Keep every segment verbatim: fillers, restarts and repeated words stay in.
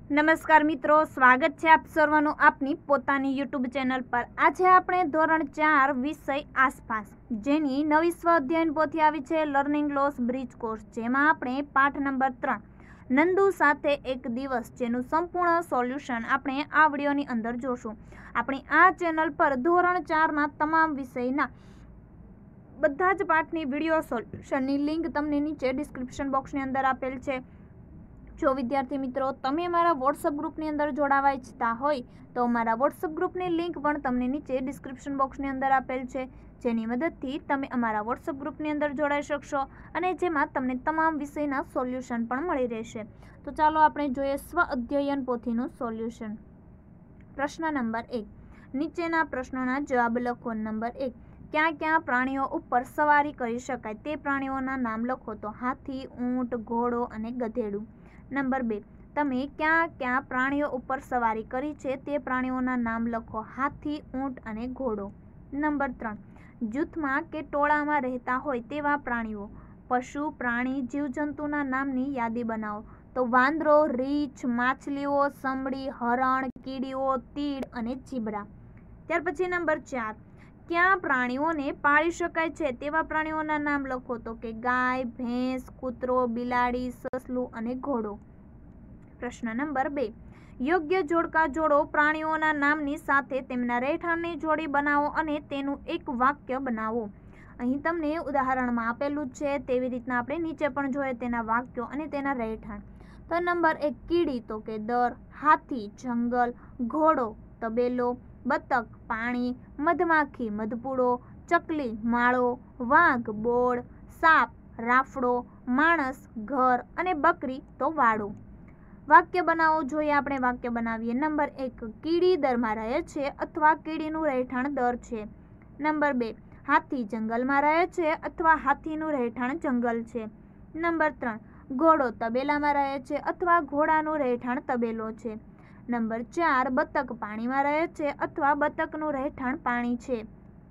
નમસ્કાર મિત્રો, સ્વાગત છે આપ સર્વનું આપની પોતાની યુટ્યુબ ચેનલ પર। આજે આપણે ધોરણ ચાર વિષય આસપાસ જેની નવી સ્વ અધ્યયન પોથી આવી છે લર્નિંગ લોસ બ્રિજ કોર્સ, જેમાં આપણે પાઠ નંબર ત્રણ નંદુ સાથે એક દિવસ જેનું સંપૂર્ણ સોલ્યુશન આપણે આ વિડીયોની અંદર જોશું। આપણી આ ચેનલ પર ધોરણ ચારના તમામ વિષયના બધા જ પાઠની વિડીયો સોલ્યુશનની લિંક તમને નીચે ડિસ્ક્રિપ્શન બોક્સની અંદર આપેલ છે। જો વિદ્યાર્થી મિત્રો તમે મારા વોટ્સઅપ ગ્રુપની અંદર જોડાવા ઈચ્છતા હોય તો મારા વોટ્સઅપ ગ્રુપની લિંક પણ તમને નીચે ડિસ્ક્રિપ્શન બોક્સની અંદર આપેલ છે, જેની મદદથી તમે અમારા વોટ્સઅપ ગ્રુપની અંદર જોડાઈ શકશો અને જેમાં તમને તમામ વિષયના સોલ્યુશન પણ મળી રહેશે। તો ચાલો આપણે જોઈએ સ્વ અધ્યયન પોથીનું સોલ્યુશન। પ્રશ્ન નંબર એક, નીચેના પ્રશ્નોના જવાબ લખો। નંબર એક, ક્યાં ક્યાં પ્રાણીઓ ઉપર સવારી કરી શકાય તે પ્રાણીઓના નામ લખો। તો હાથી, ઊંટ, ઘોડો અને ગધેડું। નંબર બે, તમે ક્યાં ક્યાં પ્રાણીઓ ઉપર સવારી કરી છે તે પ્રાણીઓના નામ લખો। હાથી, ઊંટ અને ઘોડો। નંબર ત્રણ, જૂથમાં કે ટોળામાં રહેતા હોય તેવા પ્રાણીઓ, પશુ, પ્રાણી, જીવજંતુના નામની યાદી બનાવો। તો વાંદરો, રીંછ, માછલીઓ, સમડી, હરણ, કીડીઓ, તીડ અને ચીબડા। ત્યાર પછી નંબર ચાર, ક્યાં પ્રાણીઓને પાળી શકાય છે તેવા પ્રાણીઓના નામ લખો। તો કે ગાય, ભેંસ, કૂતરો, બિલાડી, સસલું અને ઘોડો। પ્રશ્ન નંબર બે, યોગ્ય જોડકા જોડો પ્રાણીઓના નામની સાથે તેમના રહેઠાણની જોડી બનાવો અને તેનું એક વાક્ય બનાવો। અહીં તમને ઉદાહરણમાં આપેલું છે તેવી રીતના આપણે નીચે પણ જોઈએ તેના વાક્યો અને તેના રહેઠાણ। તો નંબર એક, કીડી તો કે દર, હાથી જંગલ, ઘોડો તબેલો, બતક પાણી, મધમાખી મધપૂડો, ચકલી માળો, વાઘ બોળ, સાપ રાફડો, માણસ ઘર અને બકરી તો વાડો। વાક્ય બનાવો, જોઈએ આપણે વાક્ય બનાવીએ। નંબર એક, કીડી દરમાં રહે છે અથવા કીડીનું રહેઠાણ દર છે। નંબર બે, હાથી જંગલમાં રહે છે અથવા હાથીનું રહેઠાણ જંગલ છે। નંબર ત્રણ, ઘોડો તબેલામાં રહે છે અથવા ઘોડાનું રહેઠાણ તબેલો છે। નંબર ચાર, બતક પાણીમાં રહે છે અથવા બતકનું રહેઠાણ પાણી છે।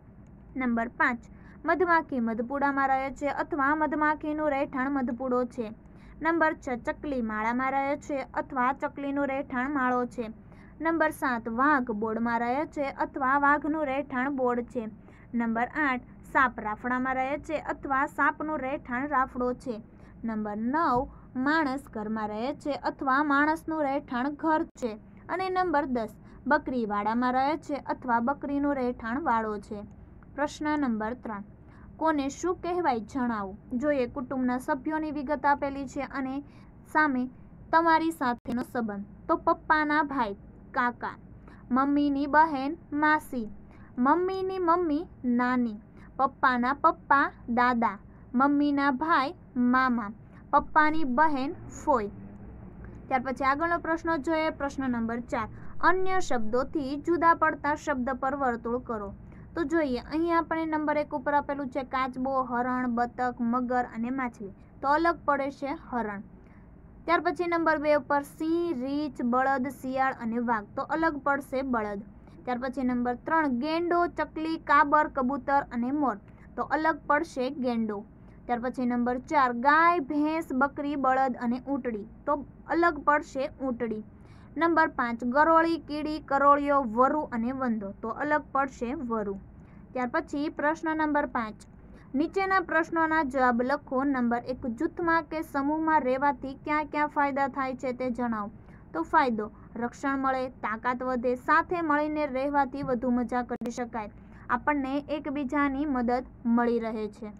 નંબર પાંચ, મધમાખી મધપૂડામાં રહે છે અથવા મધમાખીનું રહેઠાણ મધપૂડો છે। નંબર છ, ચકલી માળામાં રહે છે અથવા ચકલીનું રહેઠાણ માળો છે। નંબર સાત, વાઘ બોળમાં રહે છે અથવા વાઘનું રહેઠાણ બોળ છે। નંબર આઠ, સાપ રાફડામાં રહે છે અથવા સાપનું રહેઠાણ રાફડો છે। નંબર નવ, માણસ ઘરમાં રહે છે અથવા માણસનું રહેઠાણ ઘર છે। અને નંબર દસ, બકરી વાડામાં રહે છે અથવા બકરીનું રહેઠાણ વાડો છે। પ્રશ્ન નંબર ત્રણ, કોને શું કહેવાય જણાવો। જોઈએ, કુટુંબના સભ્યોની વિગત આપેલી છે અને સામે તમારી સાથેનો સંબંધ। તો પપ્પાના ભાઈ કાકા, મમ્મીની બહેન માસી, મમ્મીની મમ્મી નાની, પપ્પાના પપ્પા દાદા, મમ્મીના ભાઈ મામા, પપ્પાની બહેન ફોઈ। ત્યાર પછી આગળનો પ્રશ્ન જોઈએ। પ્રશ્ન નંબર ચાર, અન્ય શબ્દોથી જુદા પડતા શબ્દ પર વર્તુળ કરો। તો જોઈએ, અહીં આપણે નંબર એક ઉપર આપેલું છે કાચબો, હરણ, બતક, મગર અને માછલી, તો અલગ પડે છે હરણ। ત્યાર પછી નંબર બે ઉપર સિંહ, રીંછ, બળદ, શિયાળ અને વાઘ, તો અલગ પડશે બળદ। ત્યાર પછી નંબર ત્રણ, ગેંડો, ચકલી, કાબર, કબૂતર અને મોર, તો અલગ પડશે ગેંડો। ત્યાર પછી નંબર ચાર, ગાય, ભેંસ, બકરી, બળદ અને ઊંટડી, તો અલગ પડશે ઊંટડી। નંબર પાંચ, ગરોળી, કીડી, કરોળિયો, વરુ અને વંદો, તો અલગ પડશે વરુ। ત્યાર પછી પ્રશ્ન નંબર પાંચ, નીચેના પ્રશ્નોના જવાબ લખો। નંબર એક, જૂથમાં કે સમૂહમાં રહેવાથી ક્યાં ક્યાં ફાયદા થાય છે તે જણાવો। તો ફાયદો, રક્ષણ મળે, તાકાત વધે, સાથે મળીને રહેવાથી વધુ મજા કરી શકાય, આપણને એકબીજાની મદદ મળી રહે છે।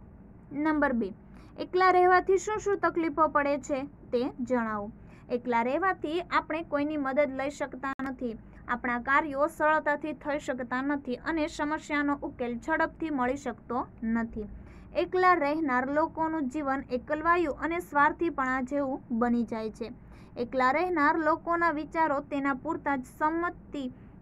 નંબર બે, એકલા રહેવાથી શું શું તકલીફો પડે છે તે જણાવો। એકલા રહેવાથી આપણે કોઈની મદદ લઈ શકતા નથી, આપણા કાર્યો સરળતાથી થઈ શકતા નથી અને સમસ્યાનો ઉકેલ ઝડપથી મળી શકતો નથી। એકલા રહેનાર લોકોનું જીવન એકલવાયું અને સ્વાર્થીપણા જેવું બની જાય છે। એકલા રહેનાર લોકોના વિચારો તેના પૂરતા જ સંમતિ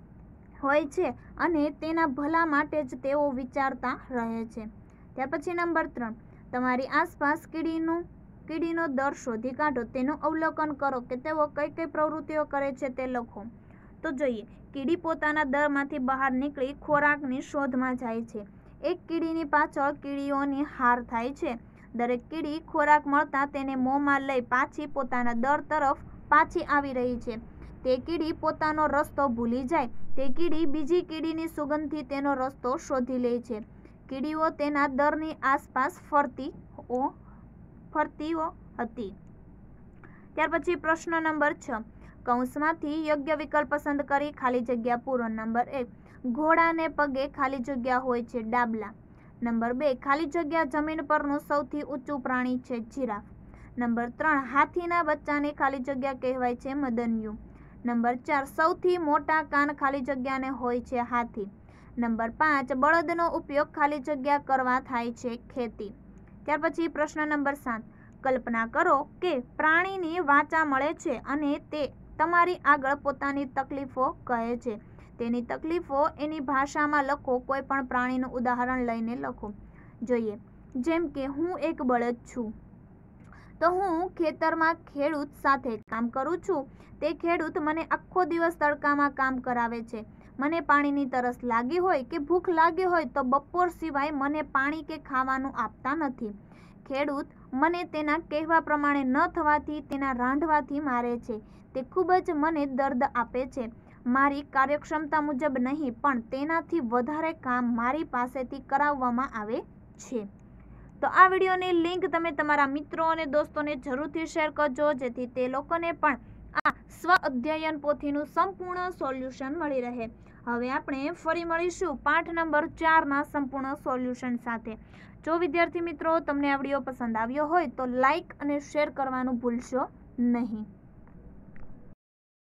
હોય છે અને તેના ભલા માટે જ તેઓ વિચારતા રહે છે। ત્યાર પછી નંબર ત્રણ, તમારી આસપાસ કીડીનું કીડીનો દર શોધી કાઢો, તેનું અવલોકન કરો કે તેઓ કઈ કઈ પ્રવૃત્તિઓ કરે છે તે લખો। તો જોઈએ, કીડી પોતાના દરમાંથી બહાર નીકળી ખોરાકની શોધમાં જાય છે। એક કીડીની પાછળ કીડીઓની હાર થાય છે। દરેક કીડી ખોરાક મળતા તેને મોંમાં લઈ પાછી પોતાના દર તરફ પાછી આવી રહી છે. તે કીડી પોતાનો રસ્તો ભૂલી જાય. તે કીડી બીજી કીડીની સુગંધથી તેનો રસ્તો શોધી લે છે. કીડીઓ તેના દરની આસપાસ ફરતી ફરતીઓ હતી. ત્યાર પછી પ્રશ્ન નંબર છ. કૌંસમાંથી યોગ્ય વિકલ્પ પસંદ કરી ખાલી જગ્યા પૂરો. નંબર એક, ઘોડાને પગે ખાલી જગ્યા હોય છે ડાબલા. નંબર બે, ખાલી જગ્યા જમીન પરનું સૌથી ઊંચું પ્રાણી છે જીરાફ. નંબર ત્રણ, હાથીના બચ્ચાને ખાલી જગ્યા કહેવાય છે મદનિયું. નંબર ચાર, સૌથી મોટા કાન ખાલી જગ્યાને હોય છે હાથી. નંબર પાંચ, બળદનો ઉપયોગ ખાલી જગ્યા કરવા થાય છે ખેતી. ત્યાર પછી પ્રશ્ન નંબર સાત. કલ્પના કરો કે પ્રાણીની વાચા મળે છે અને તે તમારી આગળ પોતાની તકલીફો કહે છે. તેની તકલીફો એની ભાષામાં લખો. કોઈ પણ પ્રાણીનું ઉદાહરણ લઈને લખો. જોઈએ, જેમ કે હું એક બળદ છું, તો હું ખેતરમાં ખેડૂત સાથે કામ કરું છું. તે ખેડૂત મને આખો દિવસ તડકામાં કામ કરાવે છે. મને પાણીની તરસ લાગી હોય કે ભૂખ લાગી હોય તો બપોર સિવાય મને પાણી કે ખાવાનું આપતા નથી. ખેડૂત મને તેના કહેવા પ્રમાણે ન થવાથી, તેના રાંધવાથી મારે છે. તે ખૂબ જ મને દર્દ આપે છે. મારી કાર્યક્ષમતા મુજબ નહીં, પણ તેનાથી વધારે કામ મારી પાસેથી કરાવવામાં આવે છે. તો આ વિડીયોની લિંક તમે તમારા મિત્રો અને દોસ્તોને જરૂરથી શેર કરજો, જેથી તે લોકોને પણ આ સ્વ અધ્યયન પોથીનું સંપૂર્ણ સોલ્યુશન મળી રહે. હવે આપણે ફરી મળીશું પાઠ નંબર ચારના સંપૂર્ણ સોલ્યુશન સાથે. જો વિદ્યાર્થી મિત્રો તમને આ વિડીયો પસંદ આવ્યો હોય તો લાઈક અને શેર કરવાનું ભૂલશો નહીં.